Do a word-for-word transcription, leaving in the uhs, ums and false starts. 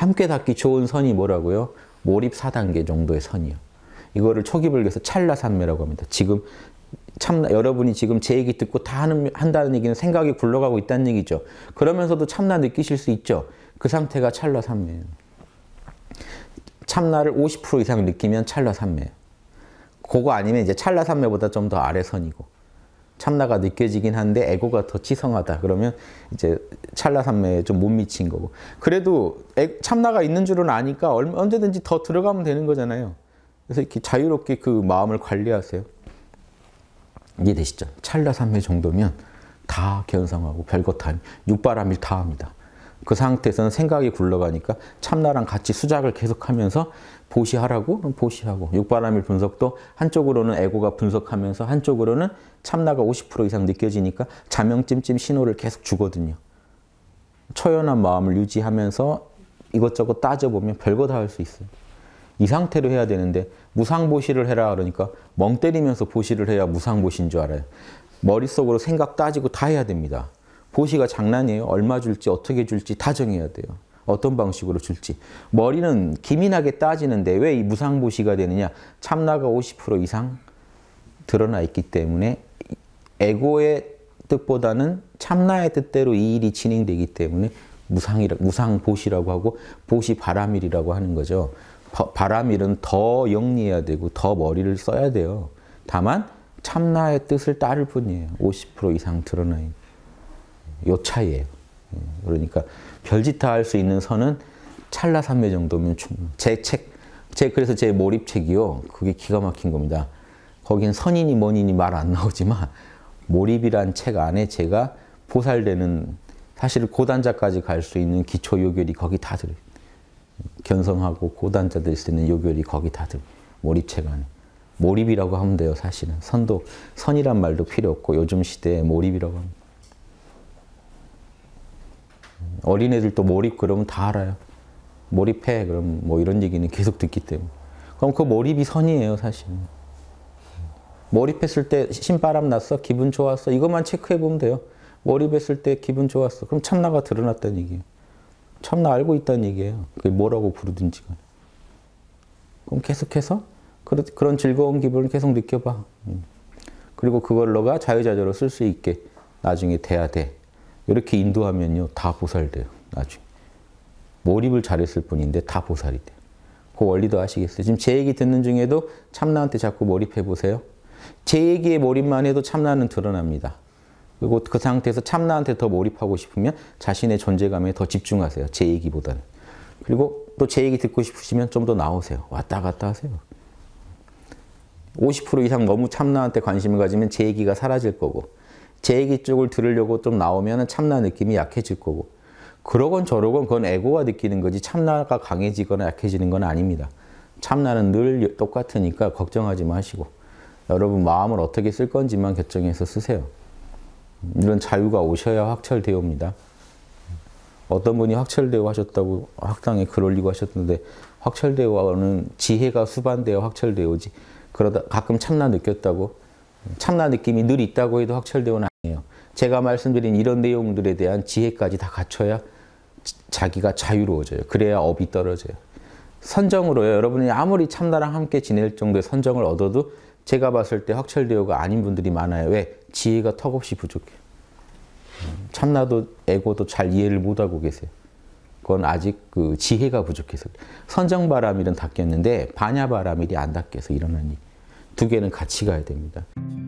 함께 닿기 좋은 선이 뭐라고요? 몰입 사 단계 정도의 선이요. 이거를 초기불교에서 찰나산매라고 합니다. 지금 참나, 여러분이 지금 제 얘기 듣고 다 하는, 한다는 얘기는 생각이 굴러가고 있다는 얘기죠. 그러면서도 참나 느끼실 수 있죠. 그 상태가 찰나산매예요. 참나를 오십 퍼센트 이상 느끼면 찰나산매예요. 그거 아니면 이제 찰나산매보다 좀 더 아래 선이고, 참나가 느껴지긴 한데 에고가 더 치성하다. 그러면 이제 찰나산매에 좀 못 미친 거고. 그래도 참나가 있는 줄은 아니까 언제든지 더 들어가면 되는 거잖아요. 그래서 이렇게 자유롭게 그 마음을 관리하세요. 이해되시죠? 찰나산매 정도면 다 견성하고 별것 다, 육바라밀 다 합니다. 그 상태에서는 생각이 굴러가니까 참나랑 같이 수작을 계속하면서 보시하라고 보시하고, 육바라밀 분석도 한쪽으로는 에고가 분석하면서 한쪽으로는 참나가 오십 퍼센트 이상 느껴지니까 자명찜찜 신호를 계속 주거든요. 초연한 마음을 유지하면서 이것저것 따져보면 별거 다 할 수 있어요. 이 상태로 해야 되는데 무상보시를 해라 그러니까 멍 때리면서 보시를 해야 무상보시인 줄 알아요. 머릿속으로 생각 따지고 다 해야 됩니다. 보시가 장난이에요. 얼마 줄지 어떻게 줄지 다 정해야 돼요. 어떤 방식으로 줄지. 머리는 기민하게 따지는데 왜 이 무상보시가 되느냐. 참나가 오십 퍼센트 이상 드러나 있기 때문에 에고의 뜻보다는 참나의 뜻대로 이 일이 진행되기 때문에 무상이라, 무상보시라고 하고 보시바라밀이라고 하는 거죠. 바라밀은 더 영리해야 되고 더 머리를 써야 돼요. 다만 참나의 뜻을 따를 뿐이에요. 오십 퍼센트 이상 드러나 있는. 요 차이예요. 그러니까 별짓 다 할 수 있는 선은 찰나산매 정도면 충분. 제 책, 제 그래서 제 몰입책이요. 그게 기가 막힌 겁니다. 거긴 선이니 뭐니니 말 안 나오지만 몰입이란 책 안에 제가 보살되는 사실 고단자까지 갈 수 있는 기초 요결이 거기 다 들어요. 견성하고 고단자 될 수 있는 요결이 거기 다 들어요. 몰입책 안에. 몰입이라고 하면 돼요. 사실은. 선도, 선이란 말도 필요 없고 요즘 시대에 몰입이라고 합니다. 어린애들도 몰입 그러면 다 알아요. 몰입해 그럼 뭐 이런 얘기는 계속 듣기 때문에. 그럼 그 몰입이 선이에요 사실은. 몰입했을 때 신바람 났어? 기분 좋았어? 이것만 체크해 보면 돼요. 몰입했을 때 기분 좋았어. 그럼 참나가 드러났다는 얘기예요. 참나 알고 있다는 얘기예요. 그게 뭐라고 부르든지. 그럼 계속해서 그런 즐거운 기분을 계속 느껴봐. 그리고 그걸 너가 자유자재로 쓸 수 있게 나중에 돼야 돼. 이렇게 인도하면요. 다 보살돼요. 나중에. 몰입을 잘했을 뿐인데 다 보살이 돼요. 그 원리도 아시겠어요? 지금 제 얘기 듣는 중에도 참나한테 자꾸 몰입해 보세요. 제 얘기에 몰입만 해도 참나는 드러납니다. 그리고 그 상태에서 참나한테 더 몰입하고 싶으면 자신의 존재감에 더 집중하세요. 제 얘기보다는. 그리고 또 제 얘기 듣고 싶으시면 좀 더 나오세요. 왔다 갔다 하세요. 오십 퍼센트 이상 너무 참나한테 관심을 가지면 제 얘기가 사라질 거고, 제 얘기 쪽을 들으려고 좀 나오면 참나 느낌이 약해질 거고, 그러건 저러건 그건 에고가 느끼는 거지 참나가 강해지거나 약해지는 건 아닙니다. 참나는 늘 똑같으니까 걱정하지 마시고 여러분 마음을 어떻게 쓸 건지만 결정해서 쓰세요. 이런 자유가 오셔야 확철대오입니다. 어떤 분이 확철대오 하셨다고 학당에 글 올리고 하셨는데 확철대오는 지혜가 수반되어 확철대오지, 그러다 가끔 참나 느꼈다고, 참나 느낌이 늘 있다고 해도 확철대오는 아니에요. 제가 말씀드린 이런 내용들에 대한 지혜까지 다 갖춰야 자기가 자유로워져요. 그래야 업이 떨어져요. 선정으로요. 여러분이 아무리 참나랑 함께 지낼 정도의 선정을 얻어도 제가 봤을 때 확철대오가 아닌 분들이 많아요. 왜? 지혜가 턱없이 부족해요. 참나도 에고도 잘 이해를 못하고 계세요. 그건 아직 그 지혜가 부족해서. 선정바라밀은 닦였는데 반야바라밀이 안 닦여서 일어나니 두 개는 같이 가야 됩니다.